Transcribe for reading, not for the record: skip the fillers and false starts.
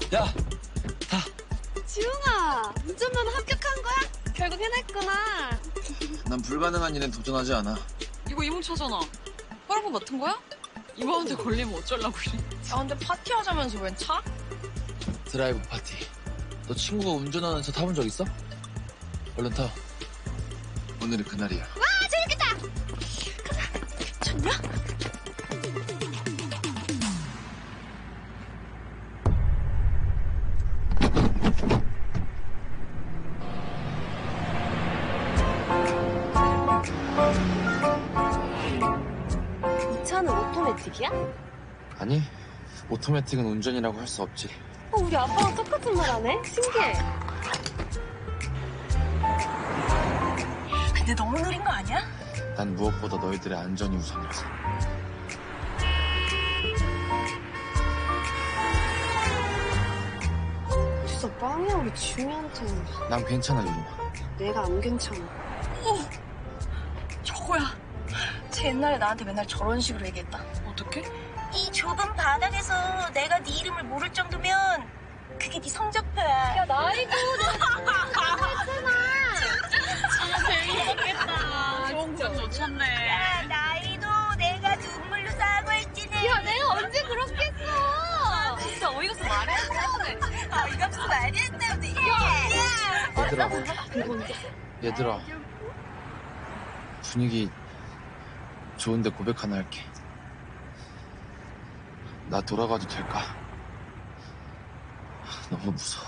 야, 타. 지웅아, 운전면허 합격한 거야? 결국 해냈구나. 난 불가능한 일엔 도전하지 않아. 이거 이모차잖아. 허락번 맡은 거야? 이모한테 걸리면 어쩌려고 그래. 아, 근데 파티하자면서 웬 차? 드라이브 파티. 너 친구가 운전하는 차 타본 적 있어? 얼른 타. 오늘이 그날이야. 와, 재밌겠다. 가자. 좋냐? 이 차는 오토매틱이야? 아니, 오토매틱은 운전이라고 할 수 없지. 우리 아빠랑 똑같은 말 하네? 신기해. 근데 너무 느린 거 아니야? 난 무엇보다 너희들의 안전이 우선이라서. 진짜 빵이야, 우리 지웅이한테는. 난 괜찮아, 유림아. 내가 안 괜찮아. 저거야. 쟤 옛날에 나한테 맨날 저런 식으로 얘기했다. 어떻게? 이 좁은 바닥에서 내가 네 이름을 모를 정도면 그게 네 성적표야. 야, 나이도 재밌었겠다. 좋은 거 좋잖네. 야, 나이도 내가 눈물로 사과했지네. 야, 내가 언제 그렇게 했어? 진짜 어이가 없어 말해. 어이가 없어 말이 안 나오지. 얘들아. 분위기 좋은데 고백 하나 할게. 나 돌아가도 될까? 너무 무서워.